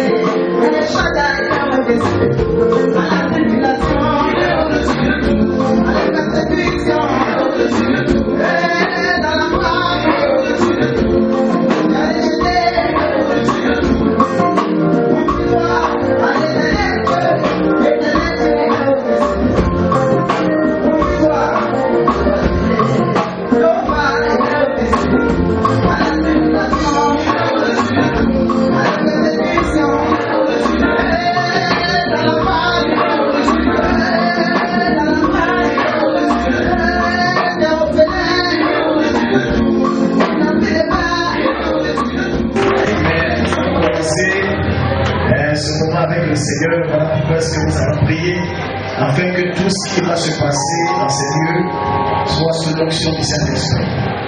Avec le Seigneur, voilà pourquoi est-ce que nous allons prier afin que tout ce qui va se passer dans ces lieux soit sous l'onction du Saint-Esprit.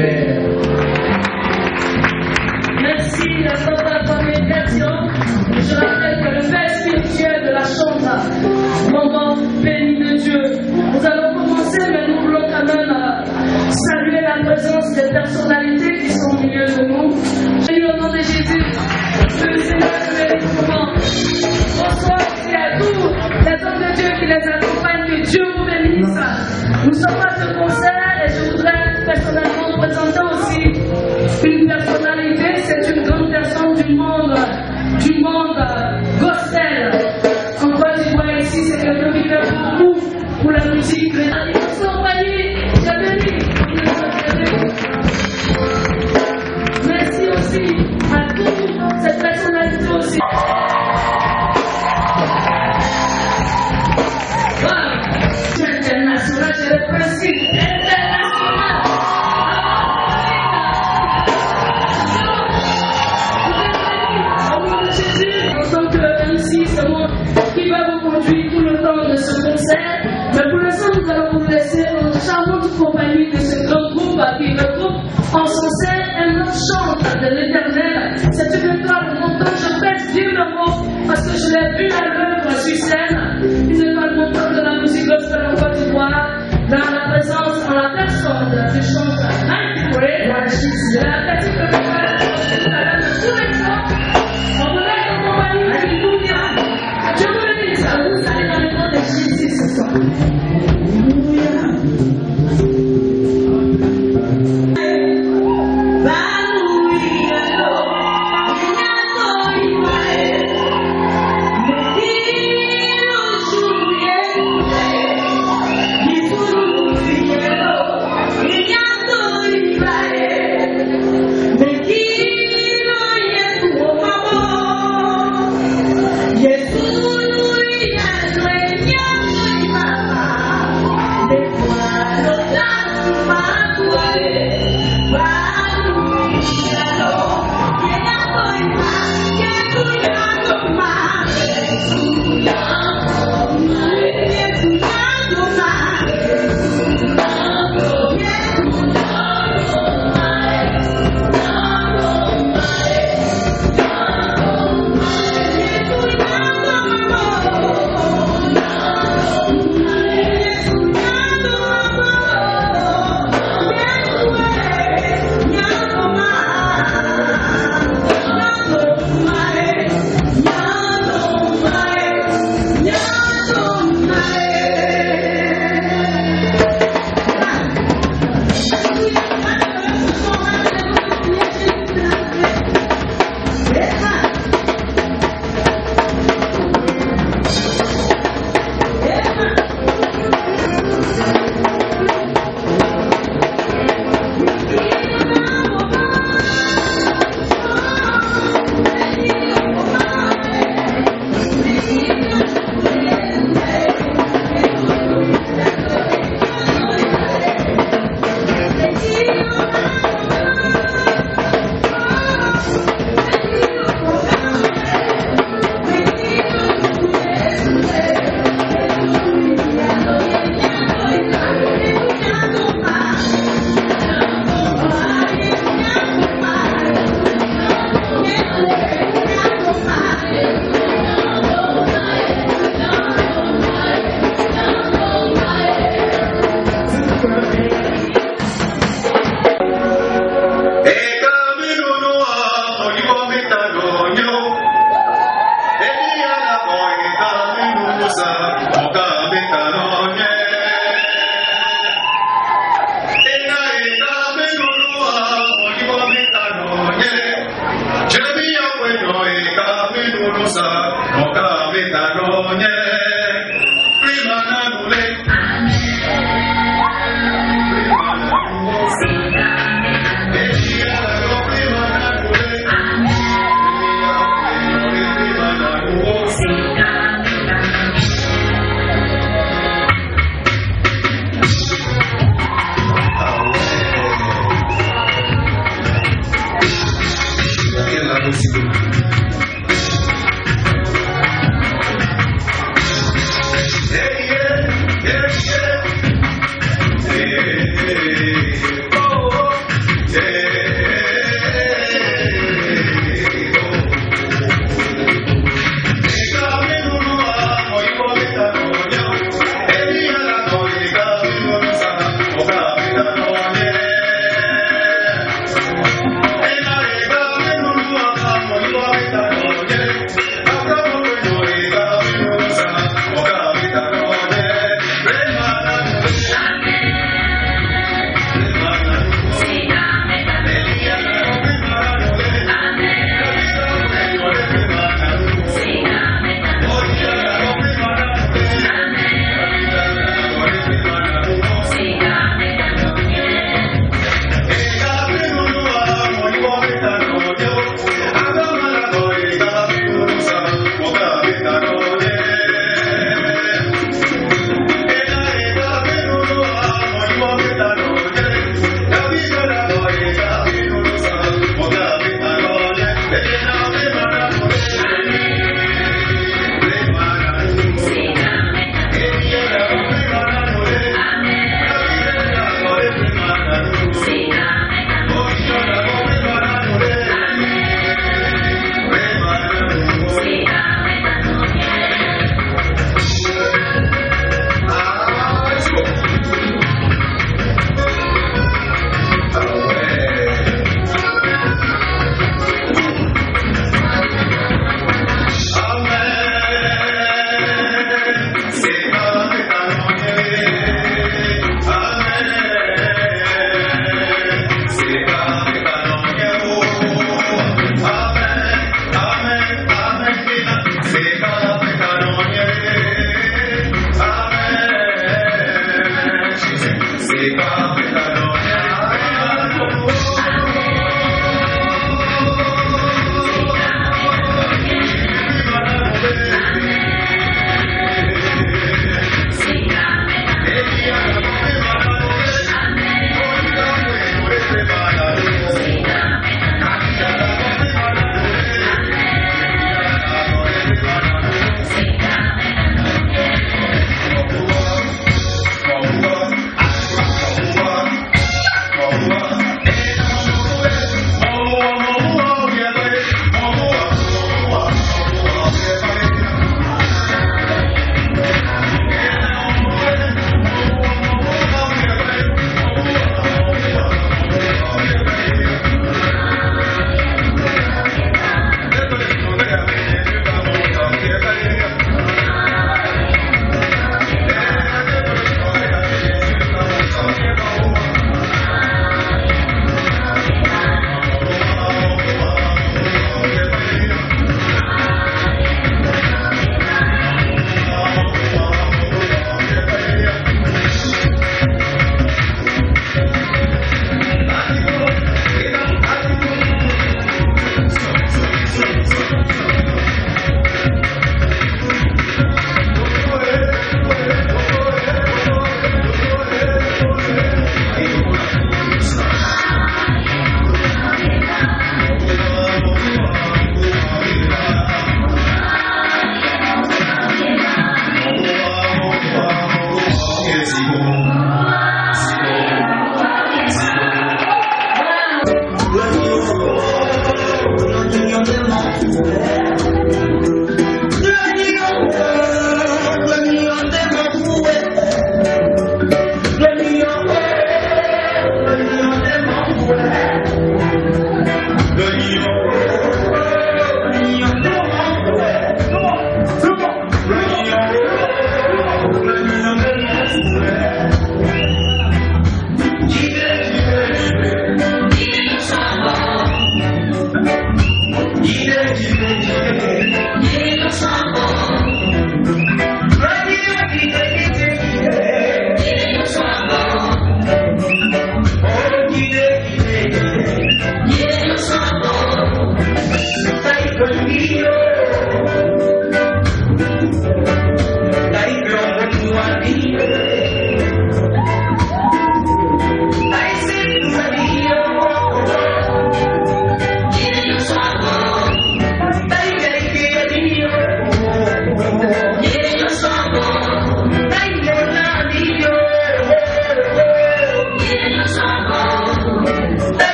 Merci pour la communication. Je rappelle que le Père spirituel de la chambre, moment béni de Dieu. Nous allons commencer, mais nous voulons quand même saluer la présence des personnalités qui sont au milieu de nous. Béni au nom de Jésus, que le Seigneur bénisse le moment. Bonsoir et à tous les hommes de Dieu qui les accompagnent, que Dieu vous bénisse. Nous sommes à ce concert et je voudrais personnellement présenter aussi une personnalité, c'est une grande personne du monde gospel. En Côte d'Ivoire ici, c'est quelqu'un qui fait beaucoup pour la musique. Merci aussi à toute cette personnalité aussi. International, c'est le principe international. En tant que MC, c'est moi qui va vous conduire tout le temps de ce concert. Mais pour l'instant, nous allons vous laisser en charmante compagnie de ce grand groupe qui regroupe en son sein un autre chante de l'éternel. C'est une étoile montante, je pèse bien le mot parce que je l'ai vu à l'œuvre sur scène. Une étoile montante de la musique gospel en Côte d'Ivoire, dans la présence, en la personne du chanteur Mike Bourré, de la petite étoile de tous les temps. On vous laisse en compagnie de Dounia. Je vous bénisse, vous allez dans le nom de Jésus ce soir. Alléluia.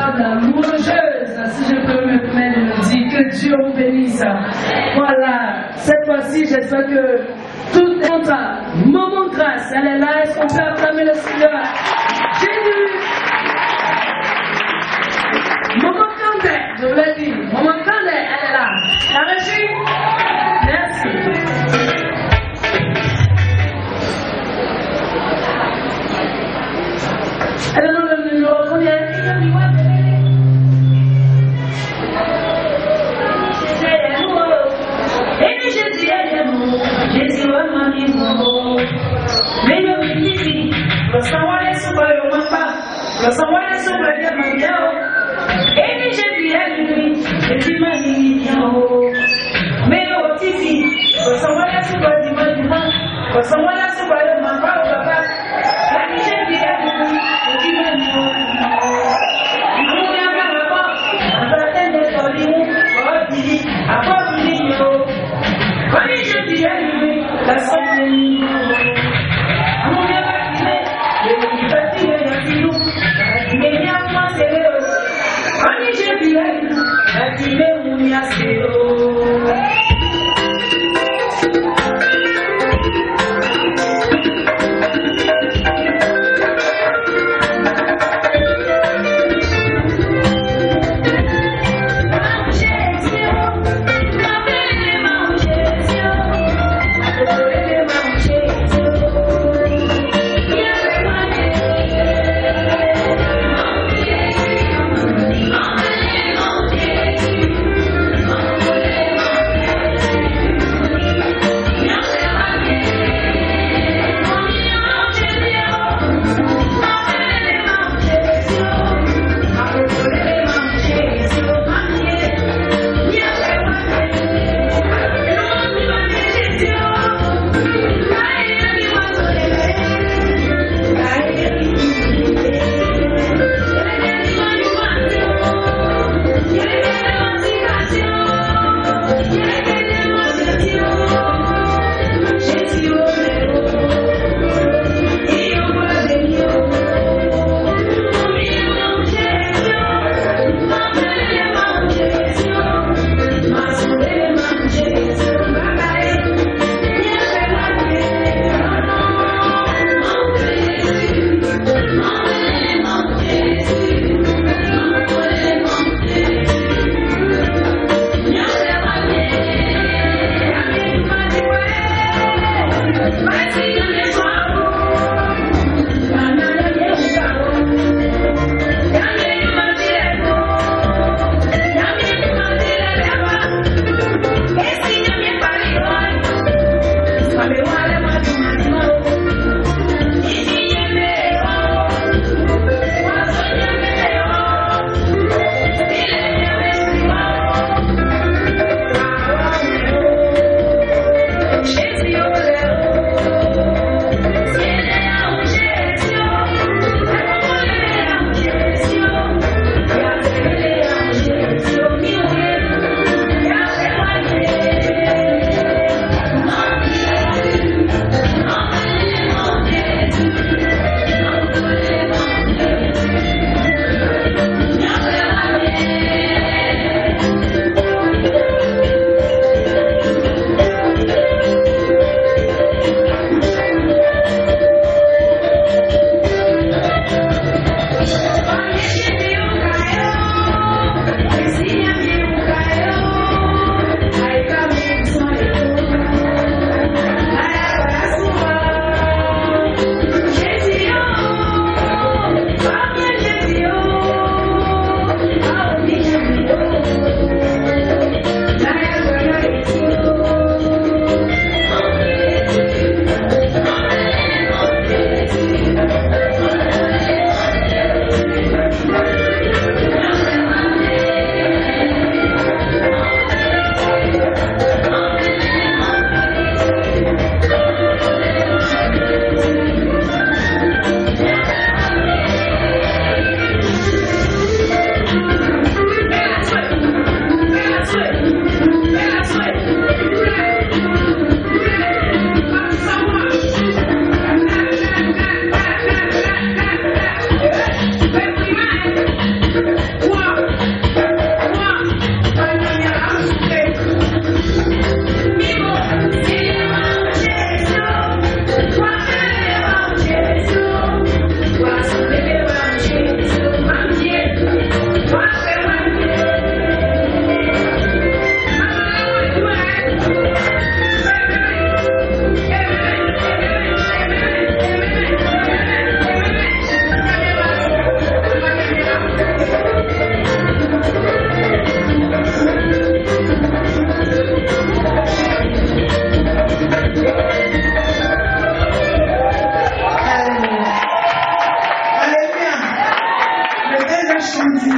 adorable, louangeuse, si je peux me permettre de le dire, que Dieu vous bénisse. Voilà, cette fois-ci, j'espère que tout est content. Moment de grâce, elle est là, est-ce qu'on peut acclamer le Seigneur? Jésus! Maman Kandé, je vous l'ai dit, Maman Kandé, elle est là. La régie? Merci. Elle est dans le numéro combien?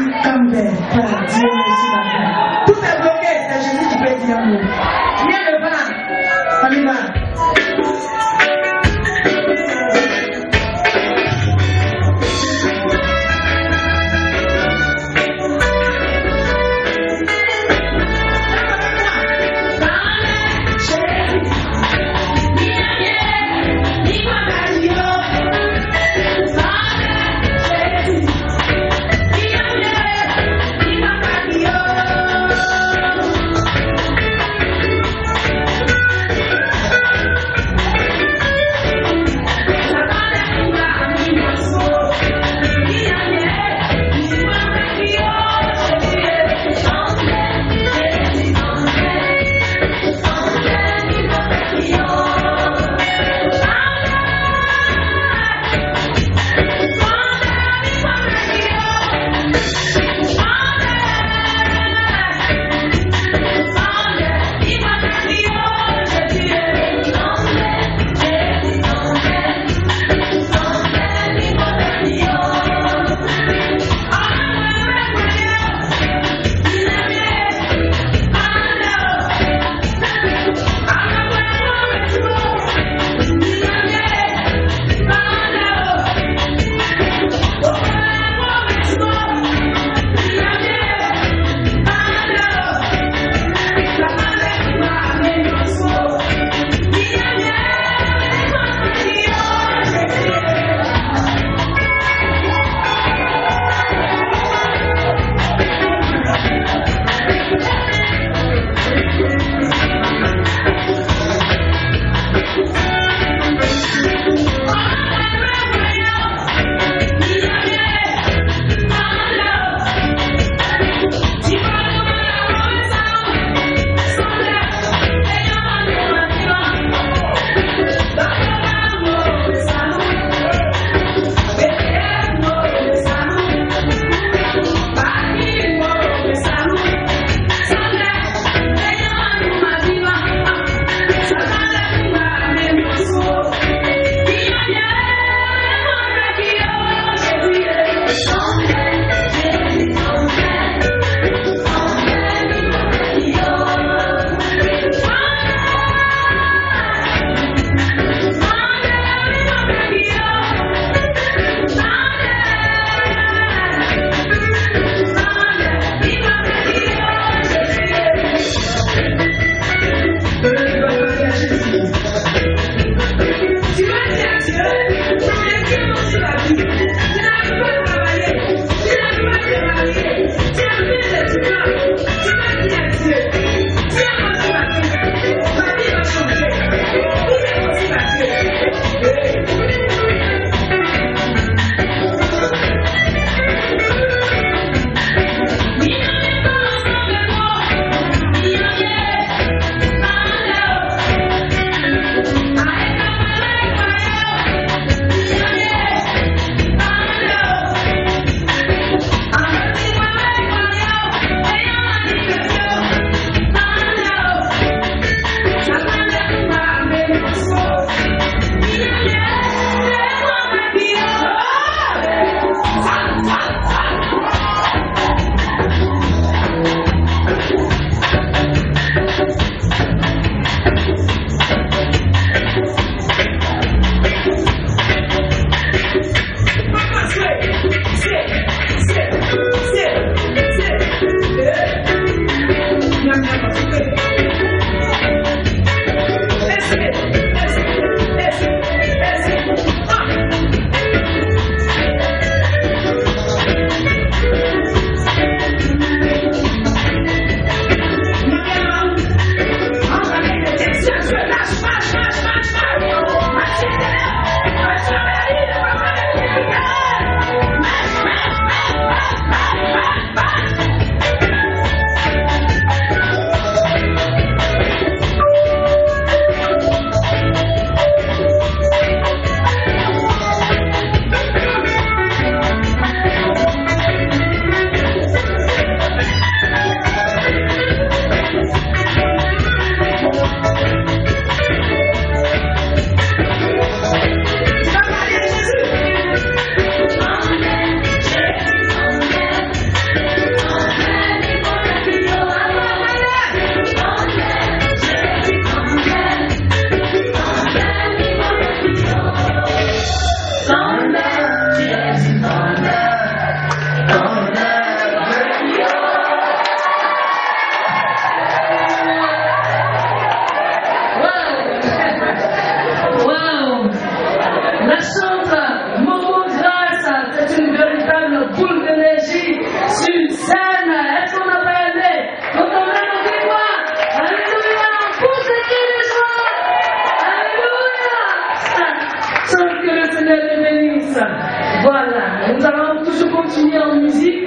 Campbell. Voilà, Dieu merci maintenant. Tout est bloqué, c'est Jésus qui peut dire un mot. Viens devant. On y va.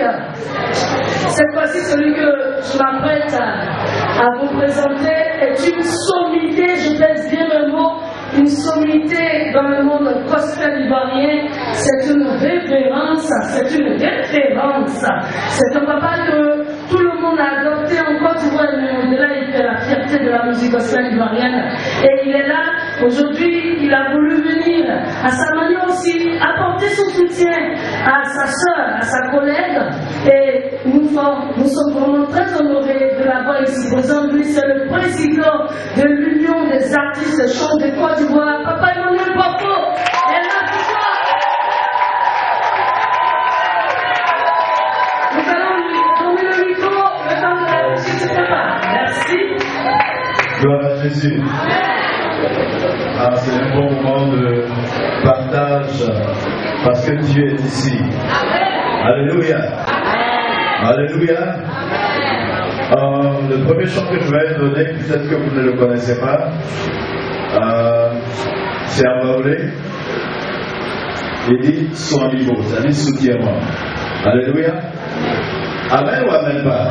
Alléluia. Cette fois-ci, celui que je m'apprête à vous présenter est une sommité, je pèse bien le mot, une sommité dans le monde gospel ivoirien. C'est une référence, c'est une référence. C'est un papa que tout le monde a adopté en Côte d'Ivoire, mais au-delà, il fait la fierté de la musique gospel ivoirienne. Et il est là, aujourd'hui, il a voulu venir, à sa manière aussi, apporter son soutien à sa soeur, à sa collègue. Et nous sommes vraiment très honorés de l'avoir ici. Aujourd'hui, c'est le président de l'Union des artistes de chant de Côte d'Ivoire, Papa Emmanuel Boko. Et là, nous allons lui donner le micro, le temps de la musique se prépare. Merci. Gloire à Jésus. C'est un bon moment de partage parce que Dieu est ici. Alléluia. Alléluia. Le premier chant que je vais donner, peut-être que vous ne le connaissez pas, c'est un baoulé. Il dit sois vivant, c'est-à-dire soutiens-moi. Alléluia. Amen ou amen pas?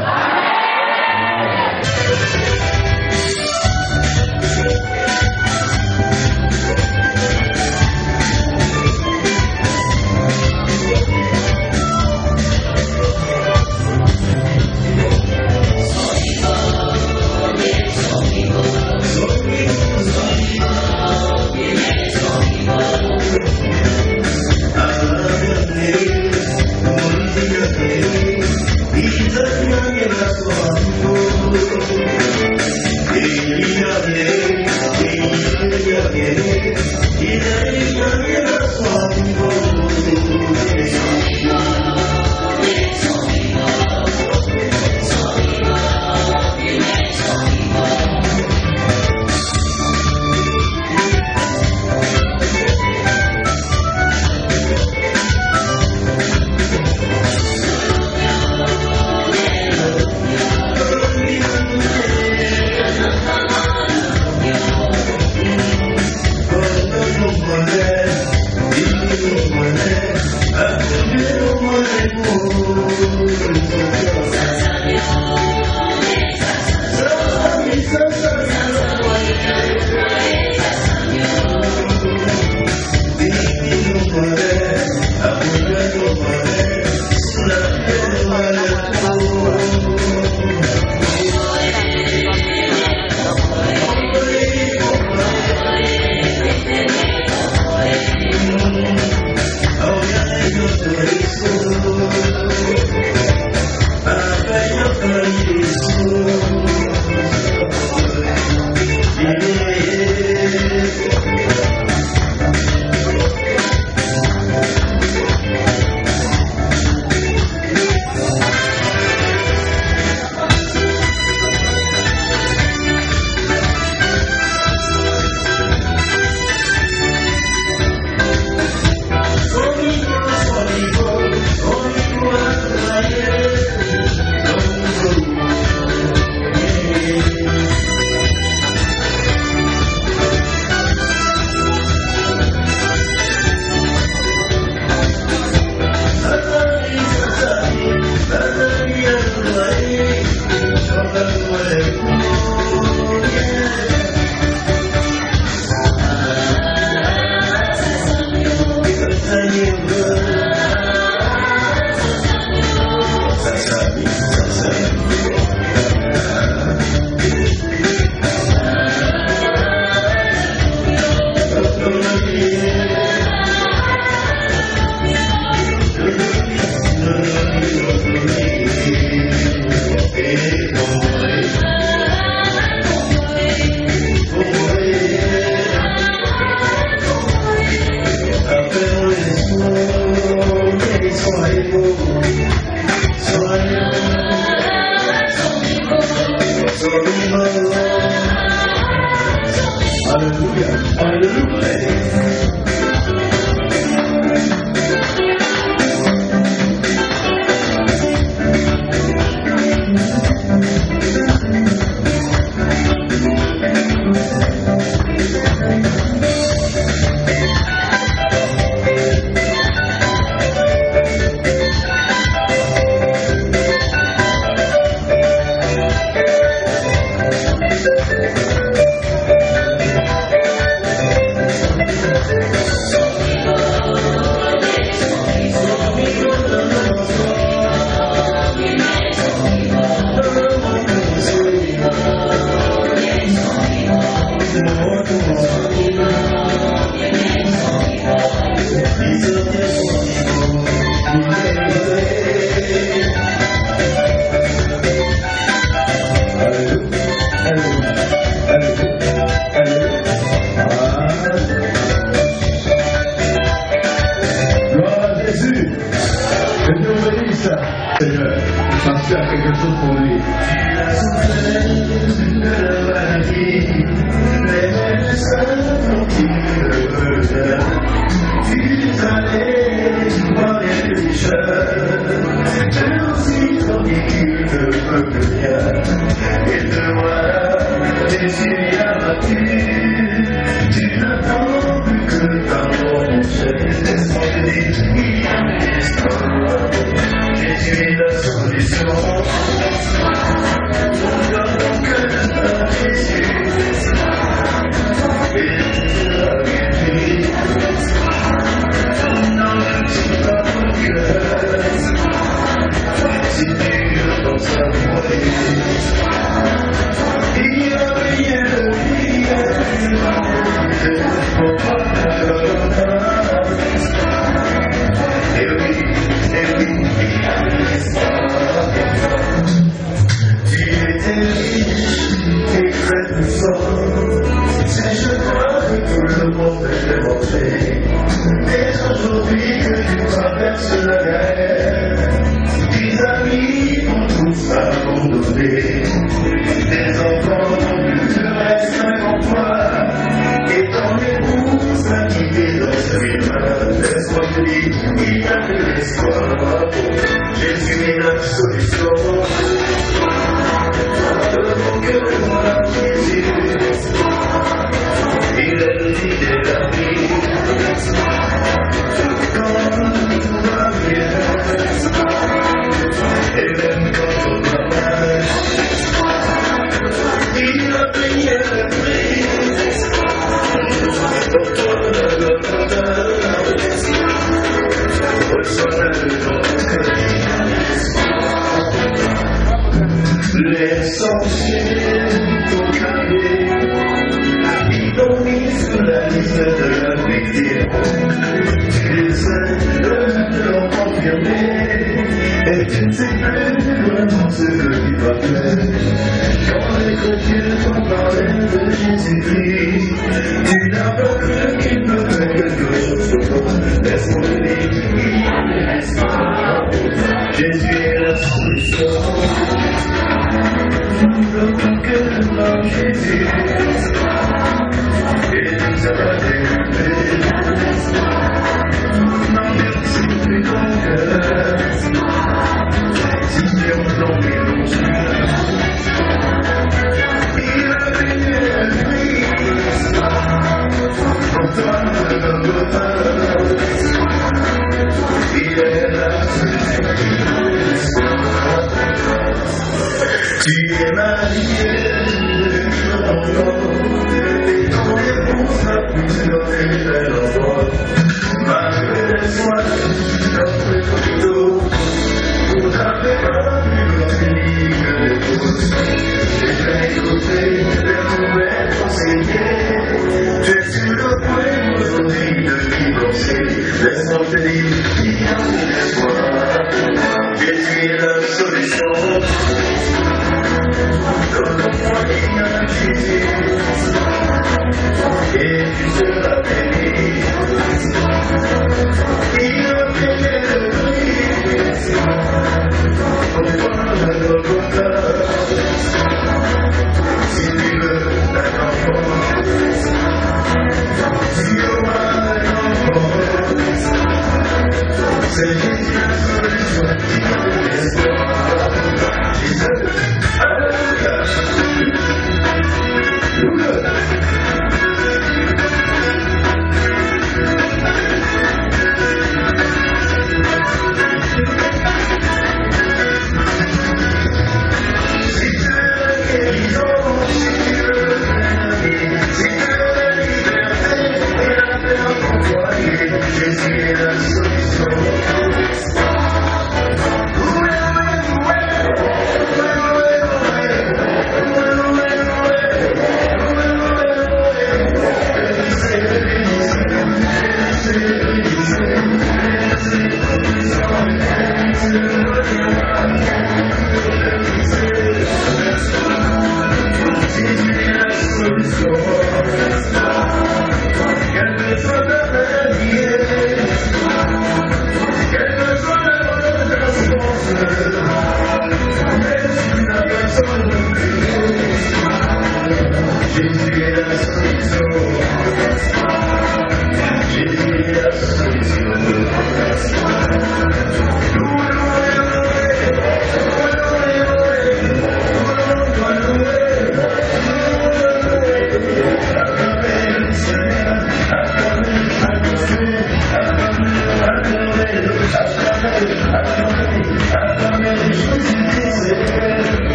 quelque chose pour lui.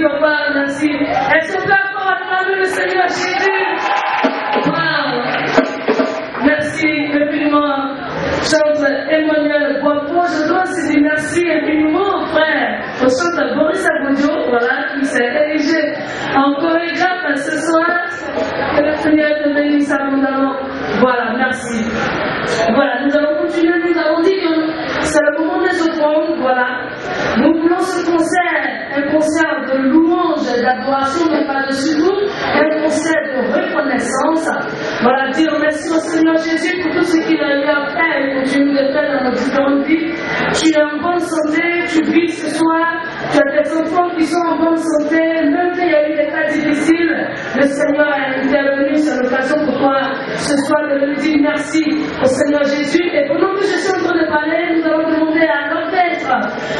papa, merci. Est-ce qu'on peut encore acclamer le Seigneur Jésus? Wow. Merci infiniment, chante Emmanuel Boispo. Je dois aussi dire merci infiniment au frère, au chanteur Boris Agodio, voilà, qui s'est érigé en chorégraphe ce soir. Que le Seigneur te bénisse abondamment. Voilà, merci. Voilà, nous allons continuer. Nous avons dit que c'est le moment des offrandes. Voilà. Nous voulons ce concert, un concert de louange, d'adoration, mais pas de secours, un concert de reconnaissance. Voilà, dire merci au Seigneur Jésus pour tout ce qu'il a eu à faire et continue de faire dans notre différentes vies. Tu es en bonne santé, tu vis ce soir, tu as tes enfants qui sont en bonne santé, même qu'il y a eu des cas difficiles, le Seigneur a intervenu, c'est l'occasion pour toi ce soir de lui dire merci au Seigneur Jésus. Et pendant que je suis en train de parler, nous allons demander à l'orchestre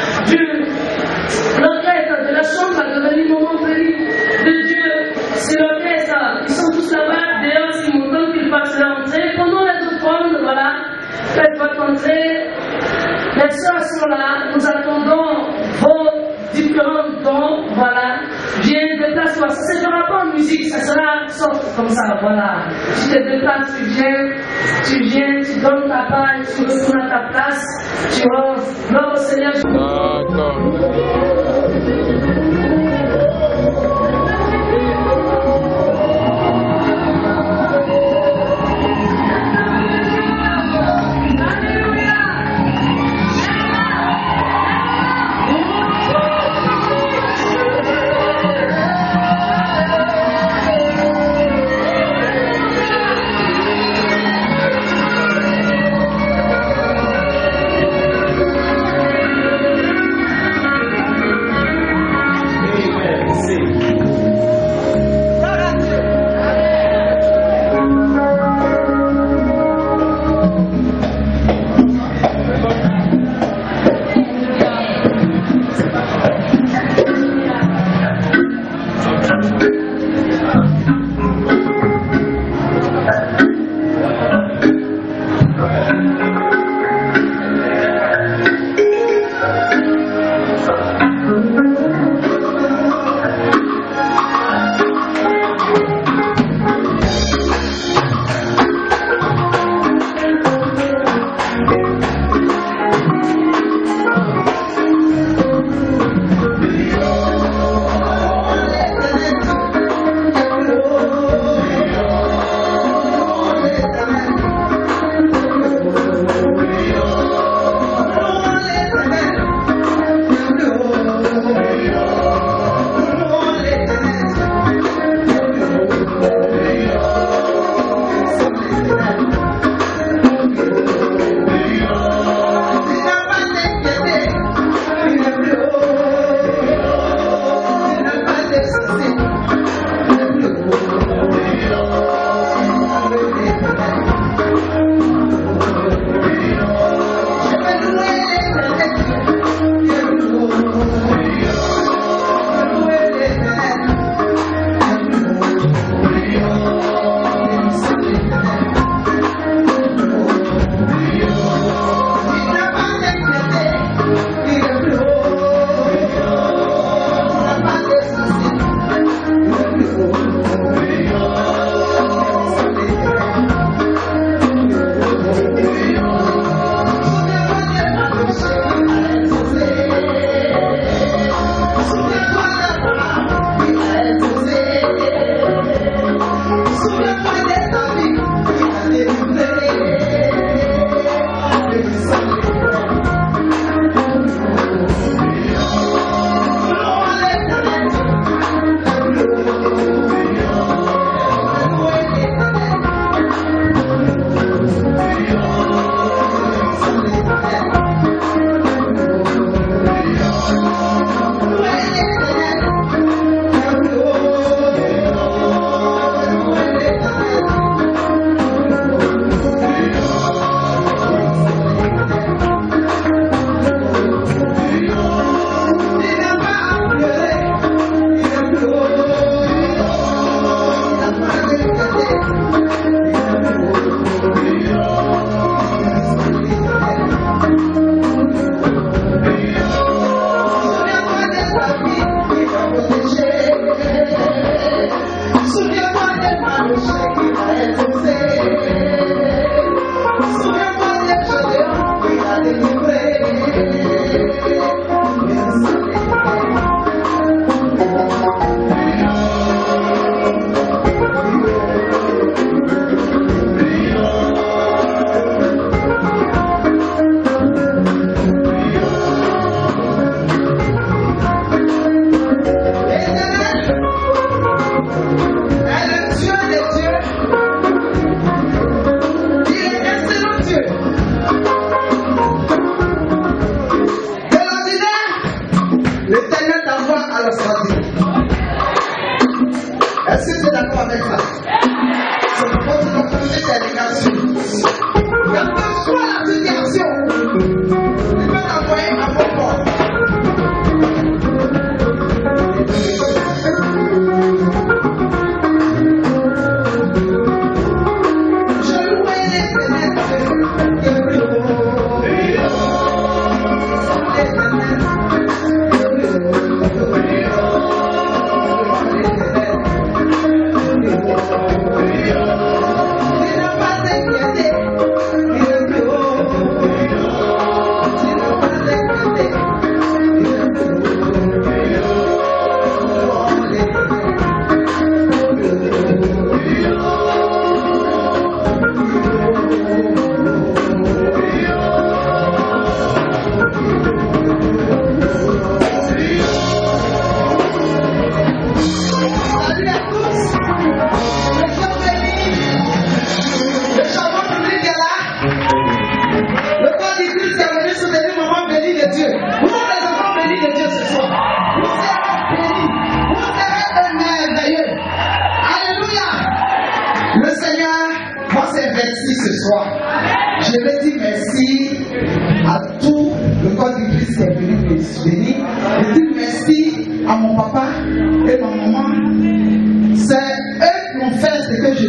de la chambre de venir moment béni de Dieu. C'est l'orchestre, ils sont tous là-bas, d'ailleurs s'ils m'entendent qu'ils passent l'entrée. Pendant les offrandes, voilà, faites votre entrée. Les sœurs sont là, nous attendons vos différents dons, voilà. Viens, déplace-toi. Ça ne se fera pas en musique, ça sera soft comme ça, voilà. Tu te déplaces, tu viens, tu donnes ta part, tu retournes à ta place, tu offres. Gloire au Seigneur.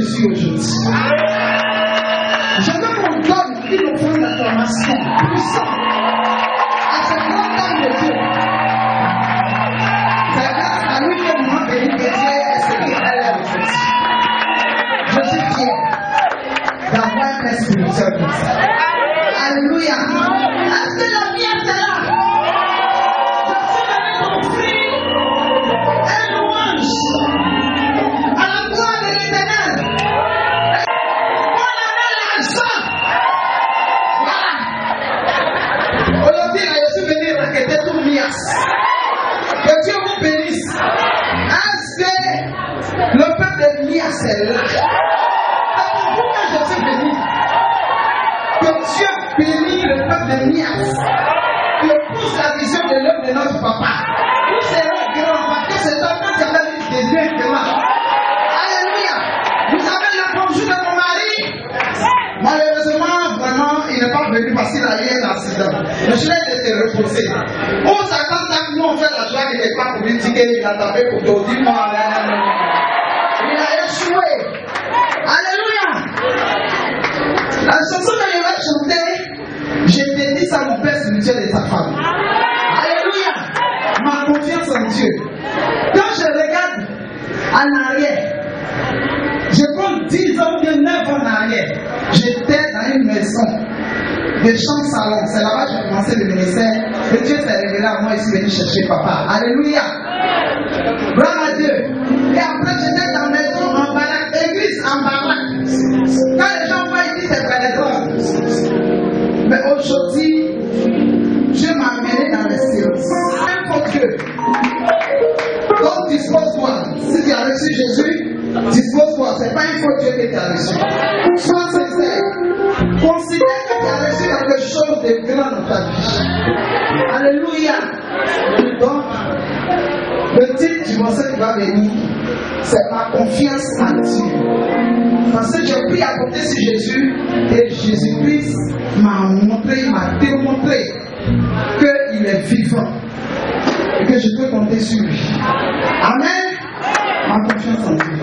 suis aujourd'hui. Je veux qu'on donne une offrande d'acclamation puissante à ce grand homme de Dieu. C'est grâce à lui que nous avons béni que Dieu est ce qu'il est aujourd'hui. Je suis fier d'avoir un père spirituel comme ça. Alléluia. Est-ce que la mienne est là? Je suis venu t'offrir un louange à la gloire de l'Éternel. On appelle l'argent. Voilà. Aujourd'hui, je suis venu raqueter tout Mias. Que Dieu vous bénisse. Est-ce que le peuple de Mias est là? C'est pour vous que je suis venu. Que Dieu bénisse le peuple de Mias. Que pousse la vision de l'œuvre de notre papa. Vous serez grand parce que c'est un homme qui avait des yeux grands. Alléluia. Vous avez le bonjour de mon mari. Malheureusement, vraiment, il n'est pas venu parce qu'il a eu un accident. Mais je l'ai laissé reposer. Pour ça, quand nous on fait la joie, il n'est pas pour lui dire qu'il a tapé pour te dire moi. Il a échoué. Alléluia. La chanson que je vais chanter, je dédie ça à mon père spirituel et sa femme. Alléluia. Ma confiance en Dieu. Quand je regarde en arrière, je prends 10 ans ou 9 ans en arrière, j'étais dans une maison de chambre salon. C'est là-bas que j'ai commencé le ministère. Et Dieu s'est révélé à moi et je suis venu chercher papa. Alléluia. Gloire à Dieu. Et après, j'étais dans la maison en baraque, église en baraque. Quand les gens voient, ils disent c'est pénétrant. Mais aujourd'hui, Dieu m'a amené dans le silence. N'importe que. Donc dispose-toi. Si tu as reçu Jésus, dispose-toi. Ce n'est pas une fois Dieu que tu as reçu. Sois sincère. Considère que tu as reçu quelque chose de grand dans ta vie. Alléluia. Donc, le titre du message qui va venir, c'est ma confiance en Dieu. Parce que j'ai pris à côté sur Jésus et Jésus-Christ m'a montré, m'a démontré qu'il est vivant et que je peux compter sur lui. Amen. Ma confiance en Dieu.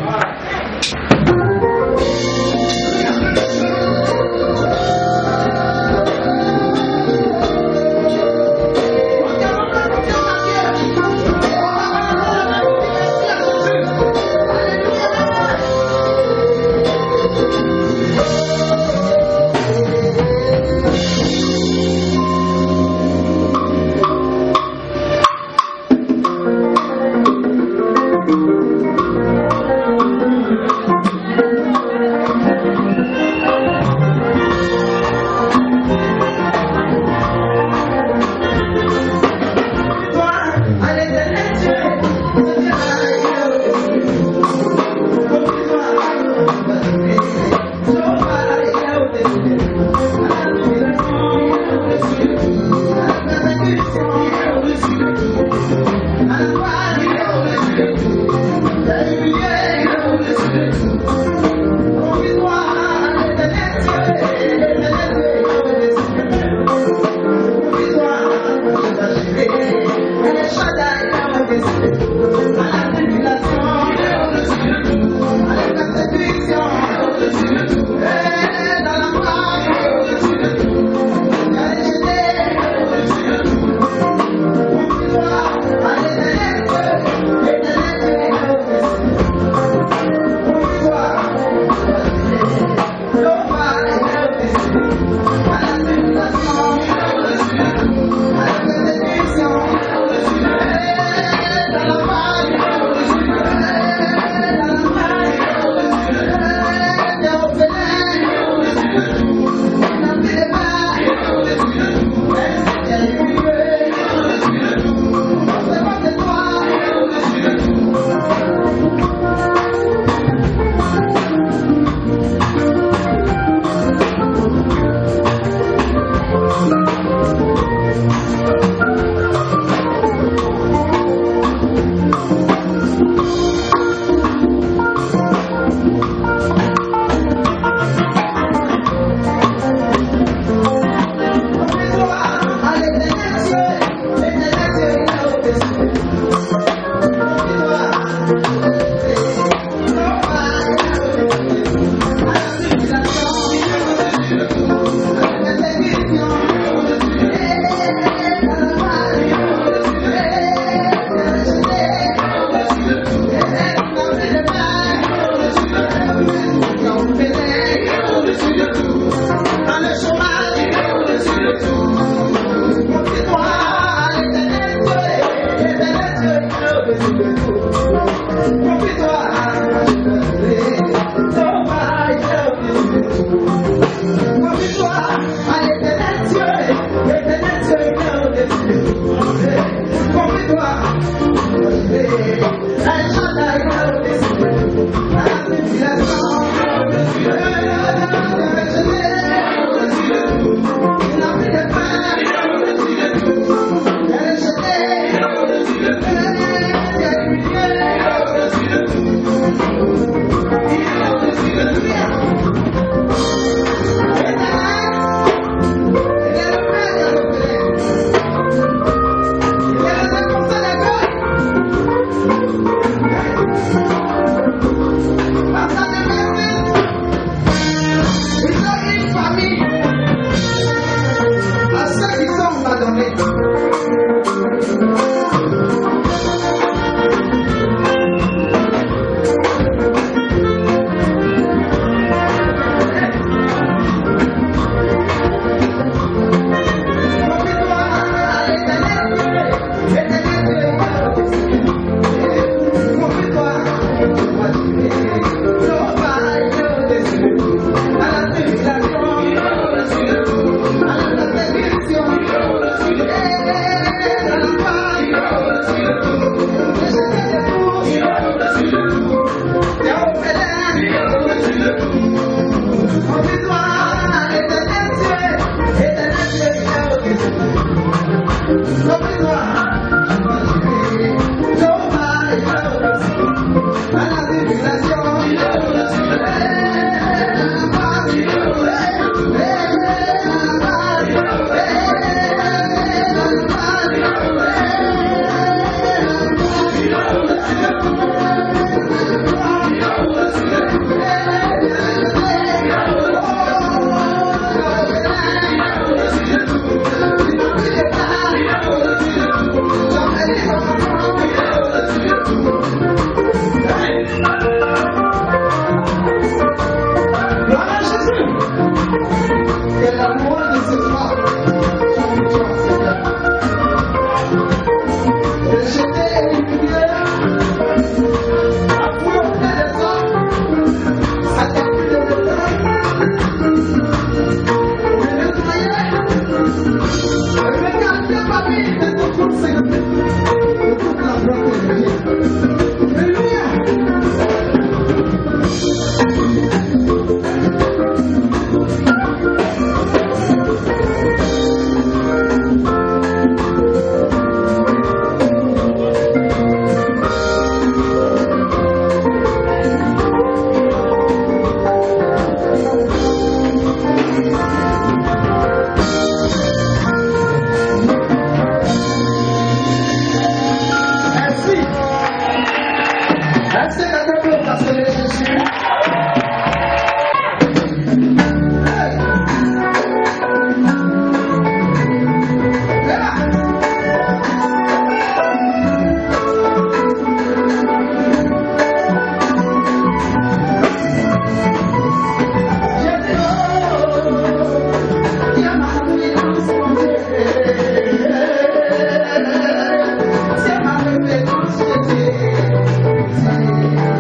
Thank you.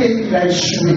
qu'il a échoué.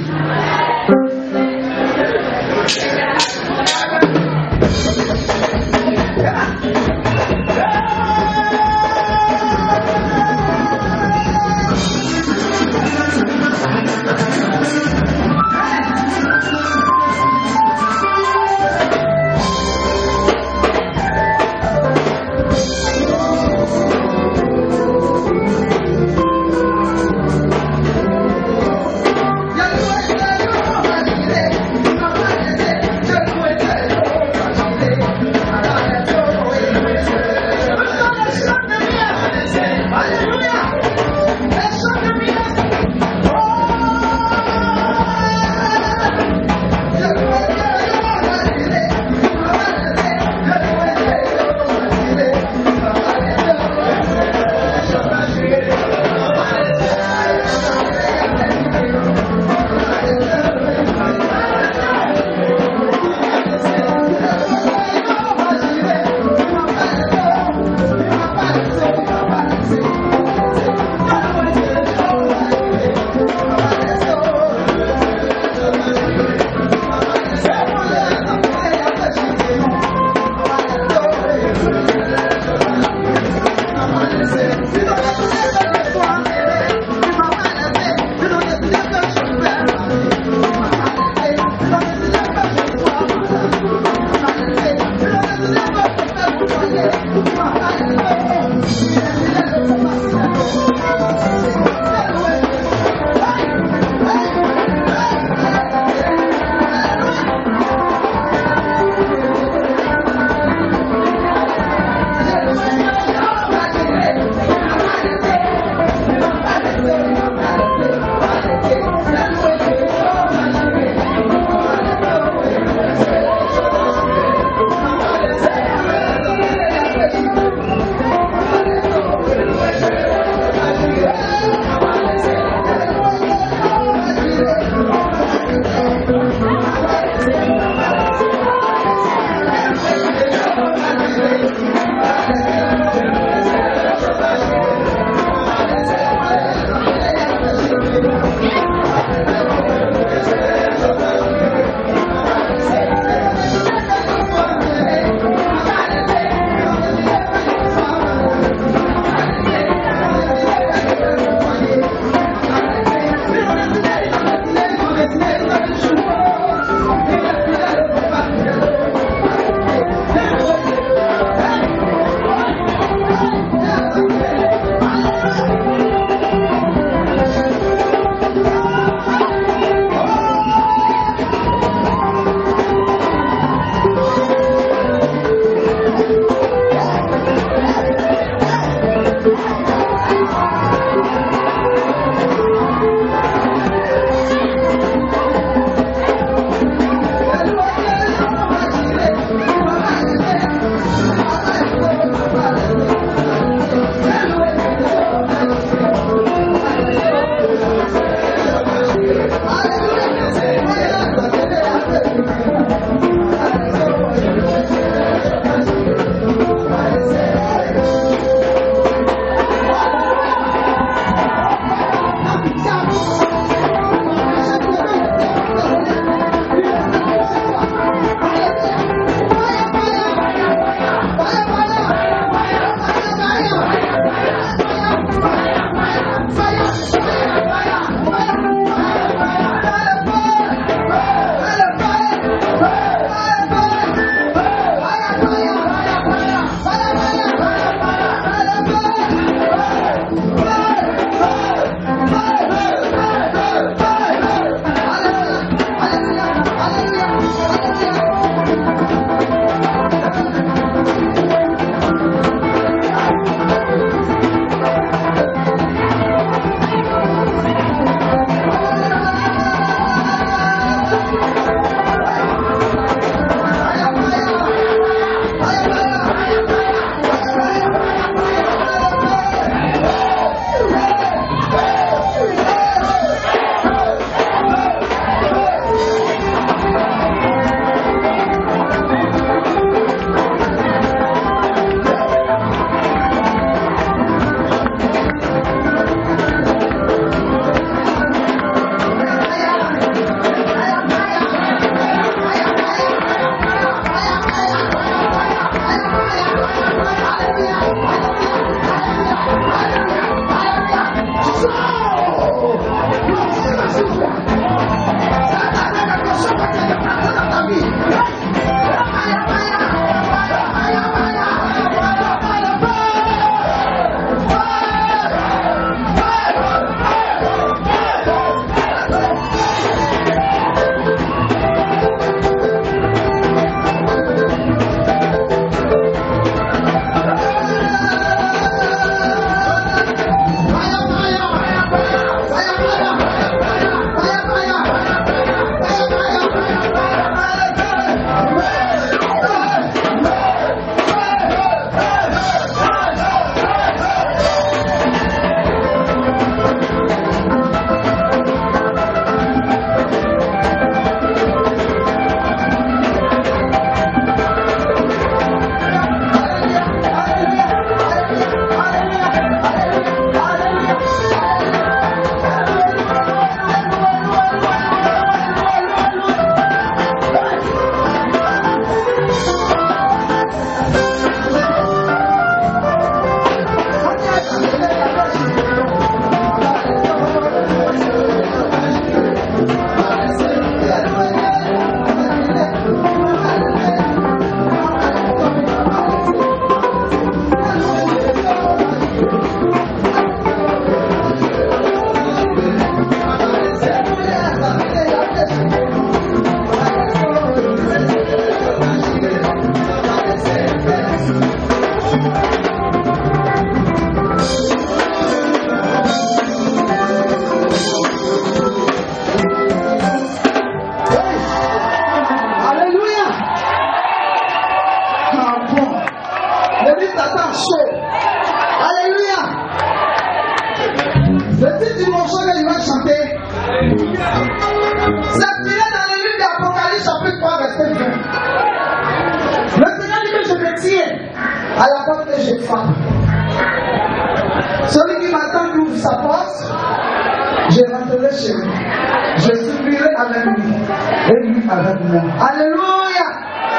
Le titre du morceau que il va chanter, c'est tiré dans le livre d'Apocalypse, chapitre 3, verset 20. Le Seigneur dit que je me tiens à la porte et je frappe. Celui qui m'attend qui ouvre sa porte, je rentrerai chez lui. Je soupirai avec lui et lui avec moi. Alléluia!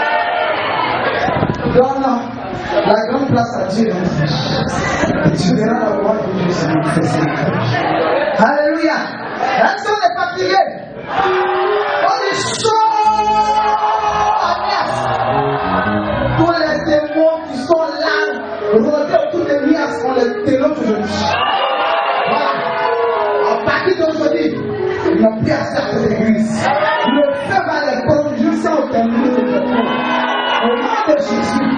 Donne la grande place à Dieu dans ta vie. Et tu verras la gloire de Dieu se manifester. Alléluia! Est-ce qu'on est fatigué? On est chaud à Mias. Tous les démons qui sont là, rôdés autour de Mias, on les déloge aujourd'hui. Voilà. À partir d'aujourd'hui, il n'y a plus à faire cette église. Le feu va les prendre jusqu'au terminé de notre monde. Au nom de Jésus.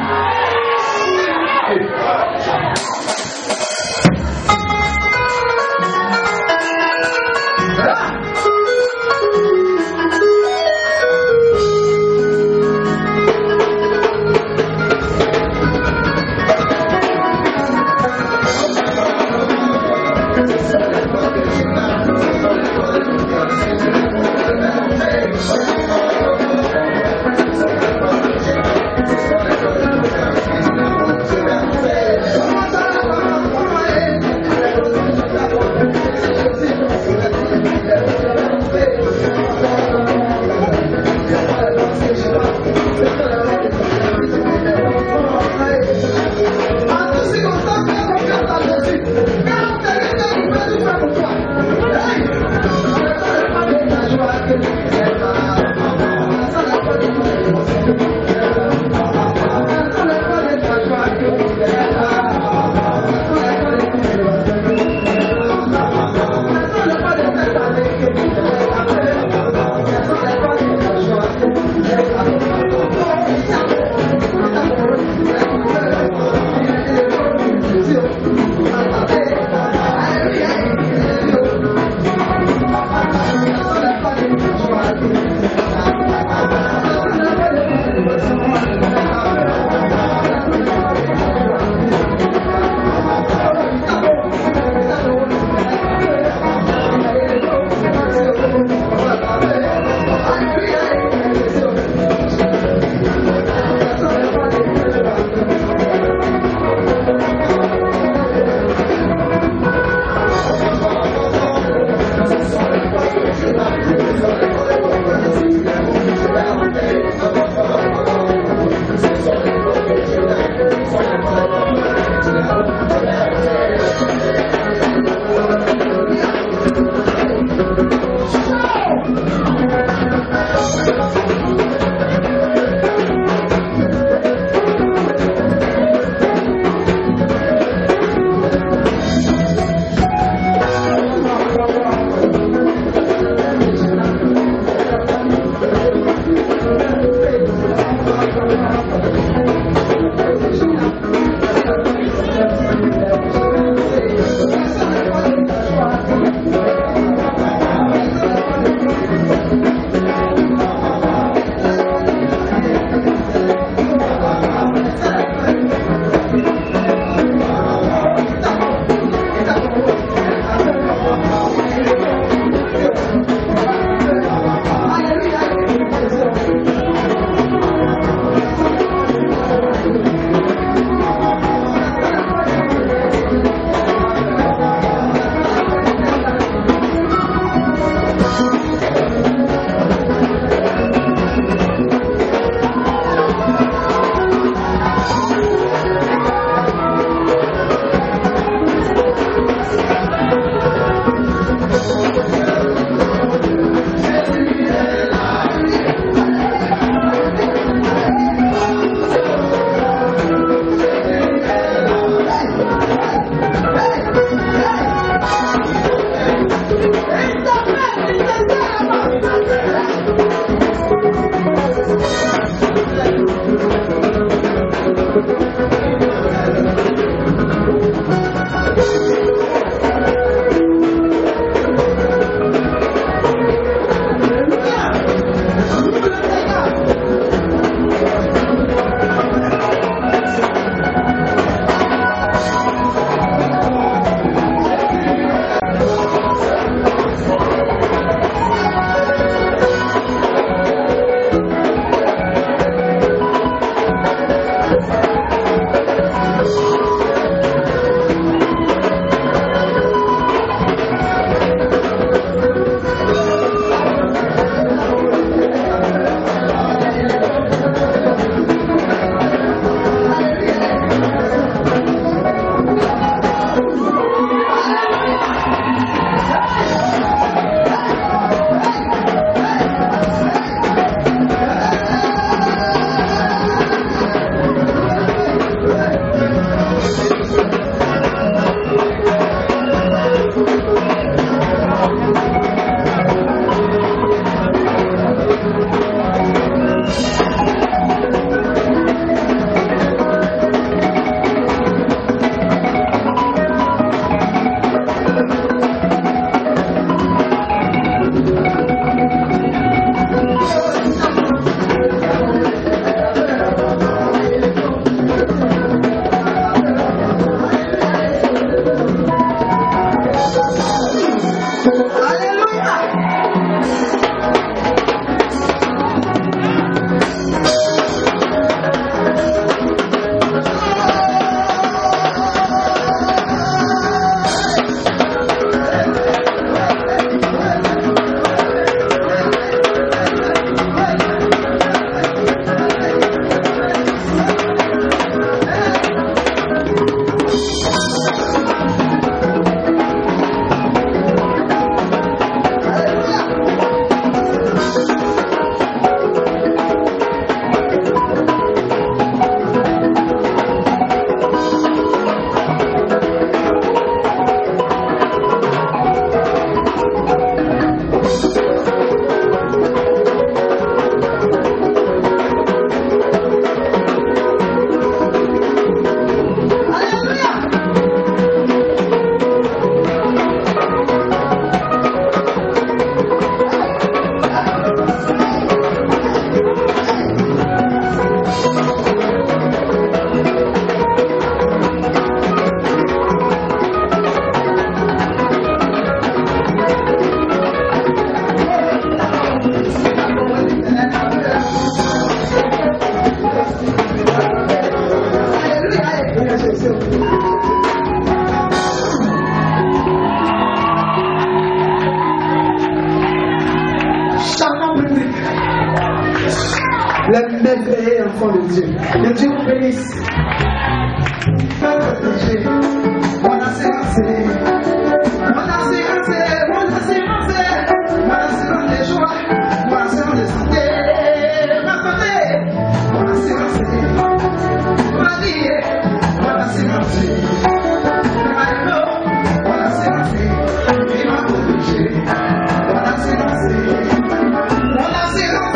merveilleux enfant de Dieu. Que Dieu vous bénisse. Va protéger. Mon assurance, mon assurance, mon assurance, mon assurance de joie, mon assurance de santé, ma santé, mon assurance, ma vie, mon assurance, ma vie, mon assurance, il m'a protégé, mon assurance, mon assurance,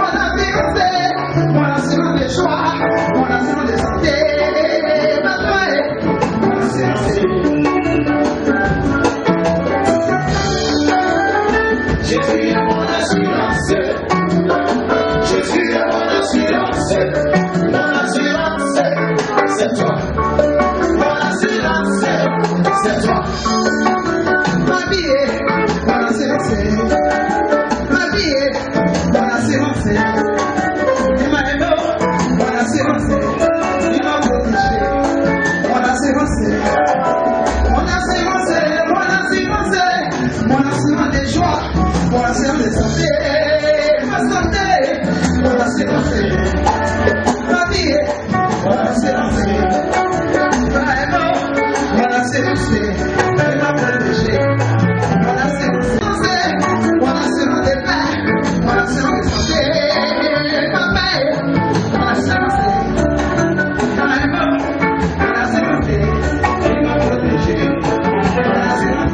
mon assurance de joie, mon assurance de santé, ma vie, mon assurance. Jésus est mon assurance, Jésus est mon assurance, c'est toi. Mon assurance, c'est toi. Ma vie est mon assurance, ma vie est mon assurance. Il m'a aimé, mon assurance, il m'a protégé, mon assurance, mon assurance, mon assurance, mon assurance de joie. Mon assurance de santé, ma santé, mon assurance, ma vie, mon assurance, mon assurance, il m'a protégé, mon assurance de paix, mon assurance de santé, ma paix, mon assurance, mon assurance, il m'a protégé, mon assurance.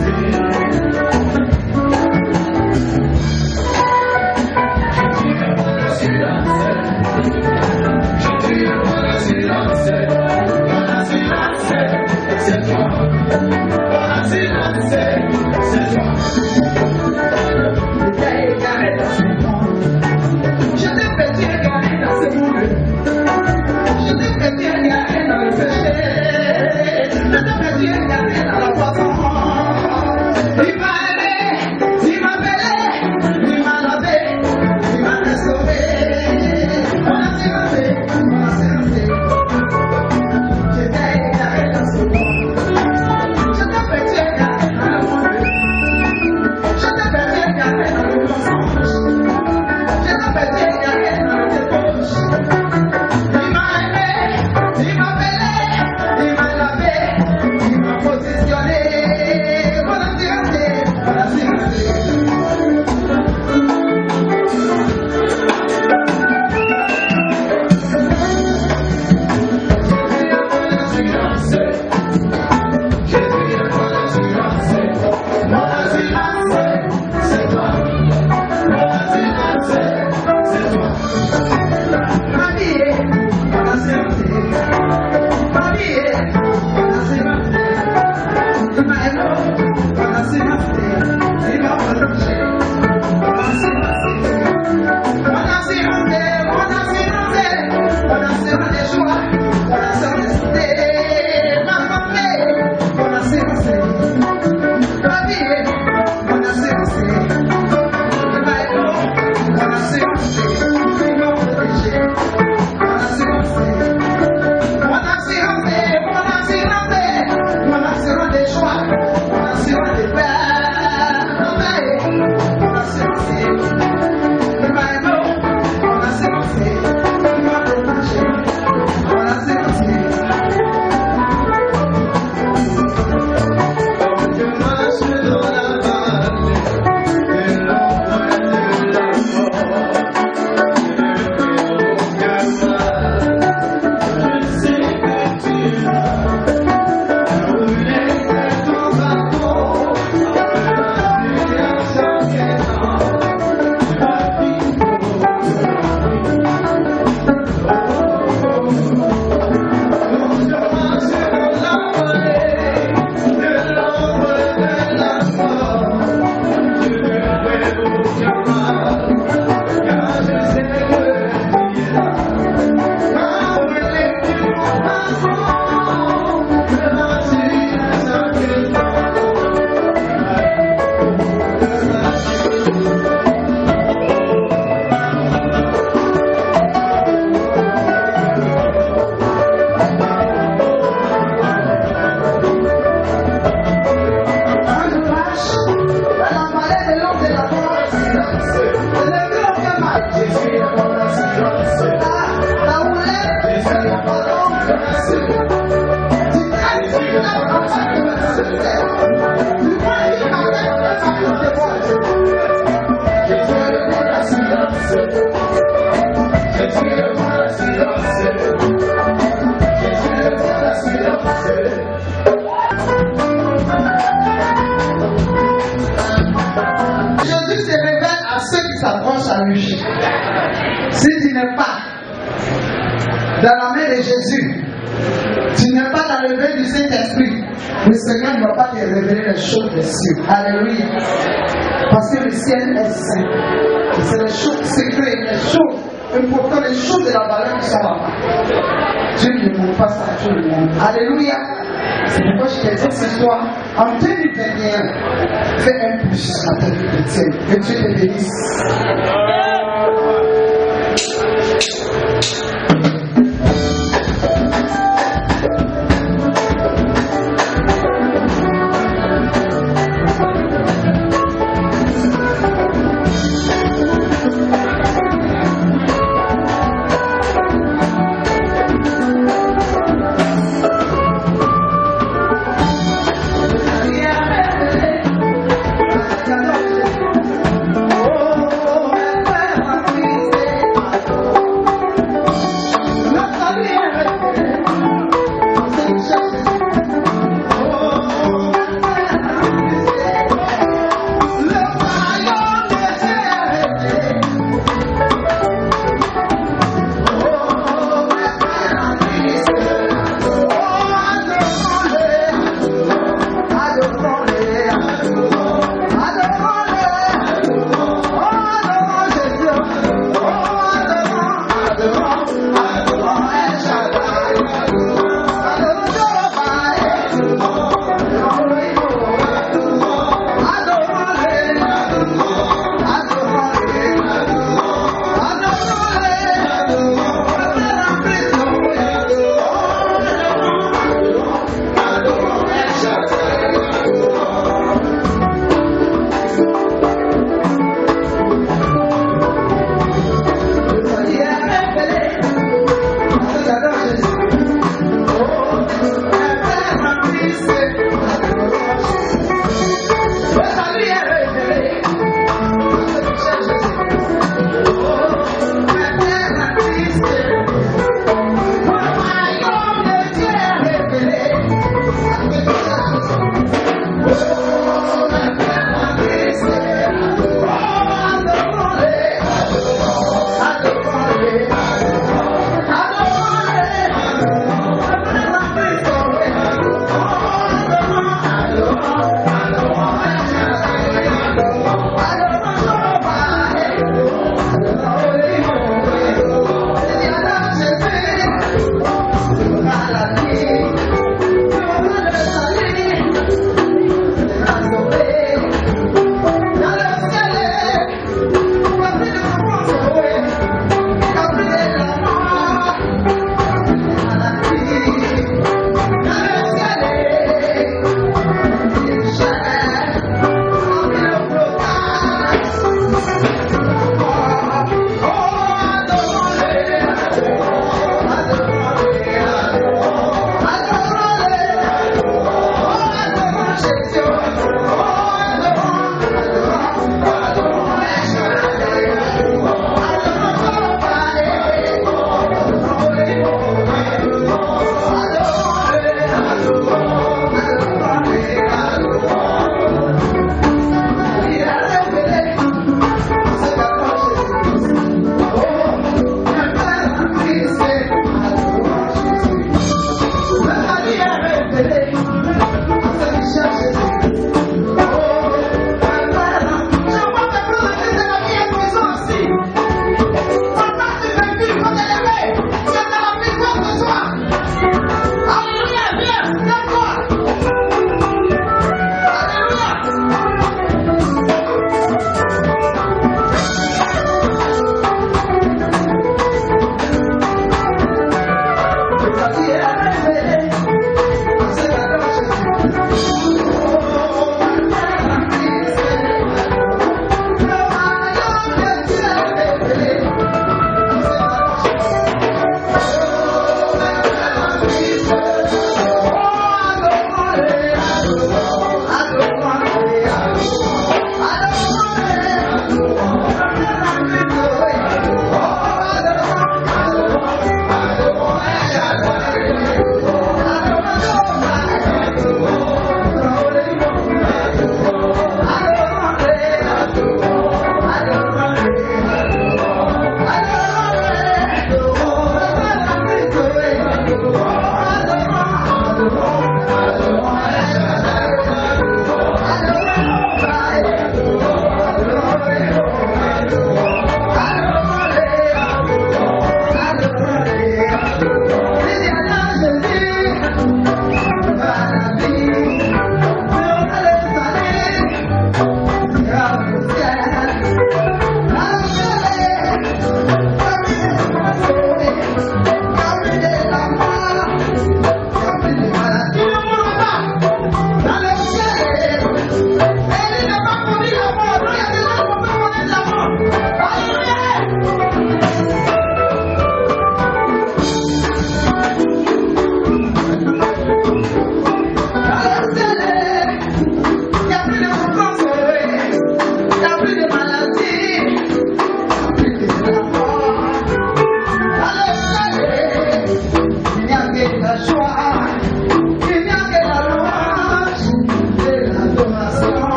Si tu n'es pas dans la main de Jésus, tu n'es pas dans le veille du Saint-Esprit, le Seigneur ne va pas te révéler les choses des cieux. Alléluia. Parce que le ciel est saint. Et c'est les choses secrètes, les choses importantes, les choses de la valeur qui sont là-bas. Dieu ne montre pas ça à tout le monde. Alléluia. C'est pourquoi je te dis ce soir, en 2021, fais un plus à ta vie chrétienne. Que Dieu te bénisse.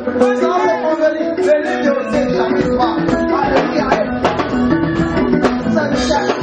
Ça va se convenir. Venez de aussi, j'arrive pas. Alléluia. Ça me cherche.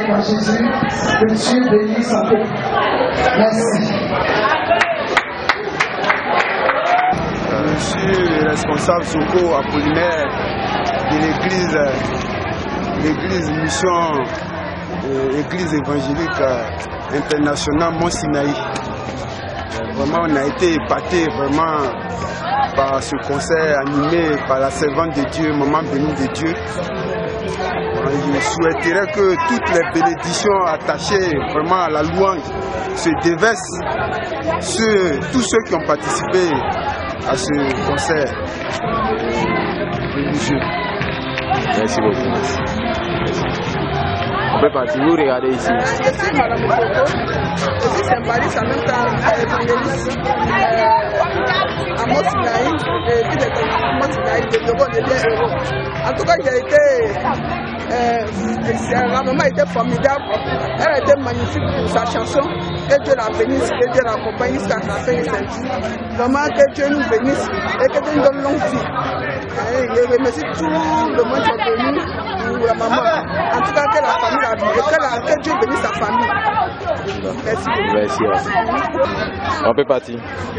à Jésus. Que Dieu bénisse en paix. Merci. Je suis responsable Soko Apollinaire de l'église Mission, église évangélique internationale Mont Sinaï. Vraiment, on a été épaté vraiment par ce concert animé par la servante de Dieu, Maman bénie de Dieu. Je souhaiterais que toutes les bénédictions attachées vraiment à la louange se déversent sur tous ceux qui ont participé à ce concert religieux. Merci beaucoup. On peut partir, vous regardez ici. Je suis Madame Coco, je suis symboliste en même temps évangéliste à Mont-Sinaï, de bureau de 10 euros. En tout cas, j'ai été, la maman était formidable, elle était magnifique pour sa chanson. Que Dieu la bénisse, que Dieu l'accompagne jusqu'à sa fin de sa vie. Vraiment, que Dieu nous bénisse et que Dieu nous donne longue vie. Je remercie tout le monde qui est venu pour la maman. En tout cas, que la famille la vie et que Dieu bénisse sa famille. Merci. Merci. On peut partir.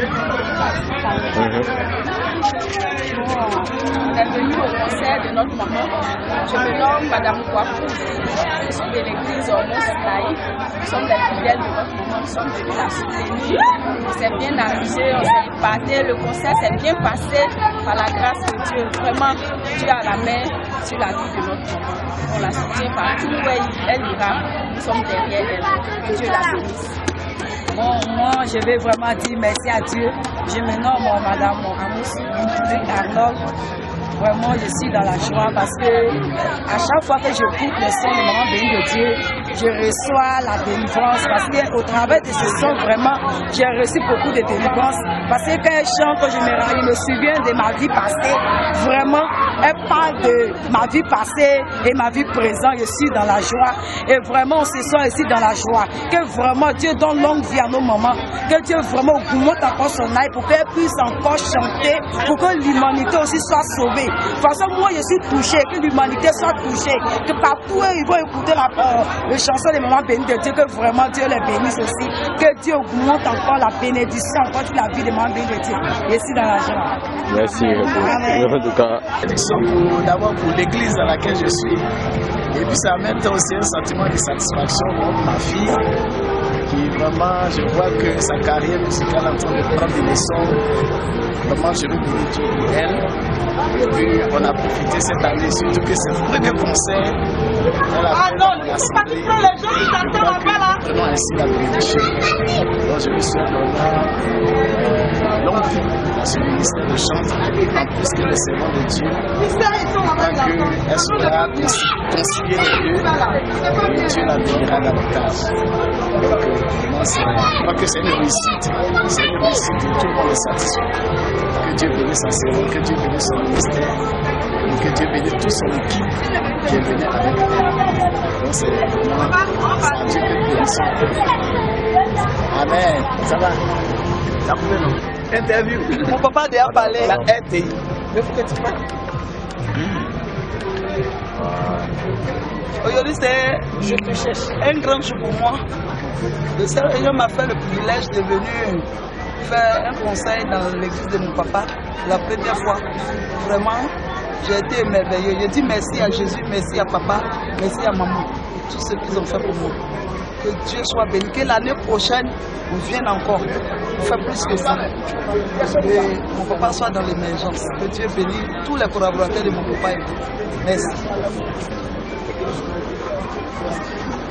On est venu au concert de notre maman. Je me nomme Madame Kouakou. Je suis de l'église Mont Sinaï. Nous sommes les fidèles de notre maman. Nous sommes venus la soutenir. On s'est bien arrangé, on s'est épaté. Le concert s'est bien passé par la grâce de Dieu. Vraiment, Dieu a la main sur la vie de notre maman. On la soutient partout où elle ira. Nous sommes derrière elle. Que Dieu la bénisse. Bon, moi, je vais vraiment dire merci à Dieu. Je me nomme Madame Amos Arnold. Vraiment, je suis dans la joie parce que à chaque fois que j'écoute le son de Maman bénie de Dieu, je reçois la délivrance parce qu'au travers de ce son, vraiment, j'ai reçu beaucoup de délivrance. Parce que quand elle chante, je me souviens de ma vie passée. Vraiment, elle parle de ma vie passée et ma vie présente. Je suis dans la joie. Et vraiment, ce soir, je suis dans la joie. Que vraiment, Dieu donne longue vie à nos mamans. Que Dieu vraiment augmente encore son âme pour qu'elle puisse encore chanter, pour que l'humanité aussi soit sauvée. De toute façon, moi, je suis touchée, que l'humanité soit touchée. Que partout, ils vont écouter la chanson de Maman bénie de Dieu. Que vraiment, Dieu les bénisse aussi. Que Dieu augmente encore la bénédiction, encore toute la vie de Maman bénie de Dieu. Je suis dans la joie. Merci. En tout cas, d'abord pour l'église dans laquelle je suis. Et puis ça en même temps aussi un sentiment de satisfaction pour ma fille, qui vraiment, je vois que sa carrière musicale est en train de prendre des leçons. Vraiment, je veux bénir Dieu pour elle. Et puis on a profité cette année, surtout que c'est le premier concert. Ah non, ne faut pas quitter les gens qui t'entendent là. Vraiment ainsi la bénédiction. Donc je me souhaite vraiment longue vie dans ce ministère de chant, en plus que le serment de Dieu, qu'elle sera conciliée les deux, et Dieu la bénira davantage. Donc vraiment, je crois que c'est une réussite et tout le monde est satisfait. Que Dieu bénisse son serment, que Dieu bénisse son ministère, et que Dieu bénisse toute son équipe qui est venue avec elle. Donc c'est vraiment Dieu que bénisse. Amen. Ça va? Interview. Mon papa a déjà parlé. La RTI. Mais faut que tu parles. Aujourd'hui, c'est un grand jour pour moi. Le Seigneur m'a fait le privilège de venir faire un conseil dans l'église de mon papa. La première fois. Vraiment, j'ai été émerveillé. J'ai dit merci à Jésus, merci à papa, merci à maman. Tout ce qu'ils ont fait pour moi. Que Dieu soit béni. Que l'année prochaine, on vienne encore. On fait plus que ça. Que mon papa soit dans l'émergence. Que Dieu bénisse tous les collaborateurs de mon papa. Merci.